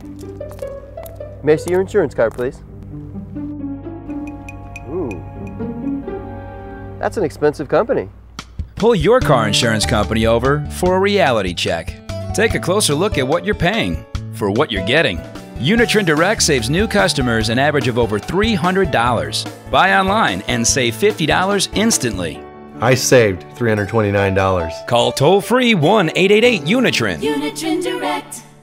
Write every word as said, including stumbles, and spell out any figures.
May I see your insurance card, please? Ooh. That's an expensive company. Pull your car insurance company over for a reality check. Take a closer look at what you're paying for what you're getting. Unitrin Direct saves new customers an average of over three hundred dollars. Buy online and save fifty dollars instantly. I saved three hundred twenty-nine dollars. Call toll-free one eight eight eight Unitrin. Unitrin Direct.